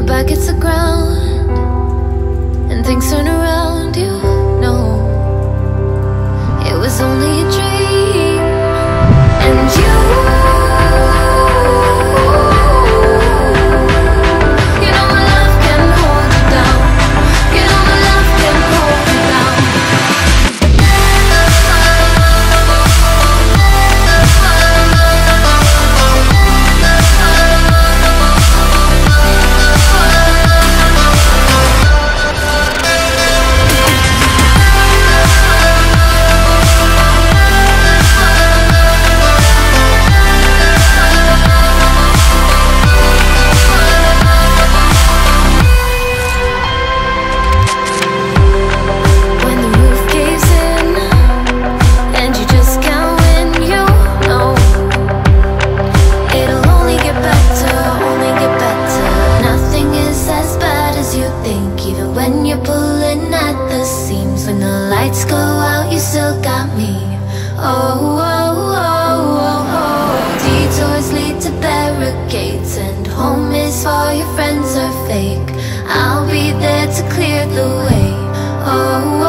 back hits the ground and things turn around, you know it was only a dream. And you know my love can hold you down. You know my love can hold you down. When you're pulling at the seams, when the lights go out, you still got me. Oh, oh, oh, oh, oh. Detours lead to barricades, and home is for your friends are fake. I'll be there to clear the way. Oh,